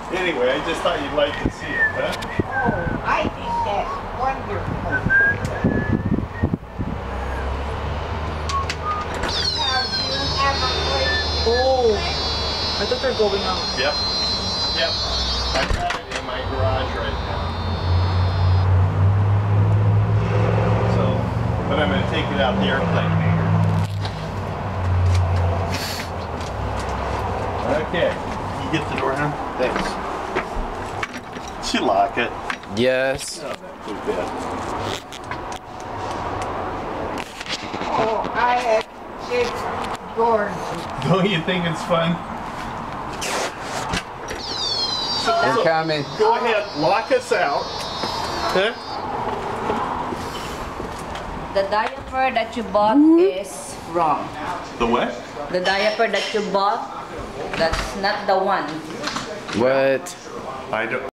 Anyway, I just thought you'd like to see it, huh? Oh, I think that's wonderful. Have you ever played? Oh, I thought they're going out. Yep. Yep. I've got it in my garage right now. So, but I'm going to take it out the airplane hangar. Okay. You get the door, huh? Thanks. Did you lock it? Yes. Oh, too bad. Oh, it's gorgeous. Don't you think it's fun? They're coming. Go ahead, lock us out. Huh? The diaper that you bought is wrong. The what? The diaper that you bought, that's not the one. What? I don't.